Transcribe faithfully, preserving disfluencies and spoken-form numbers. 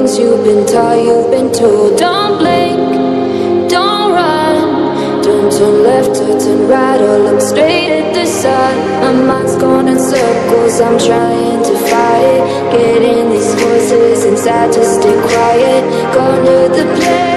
things you've been taught, you've been told. Don't blink, don't run, don't turn left or turn right or look straight at the sun. My mind's going in circles, I'm trying to fight it, getting these voices inside to stay quiet. Going to the place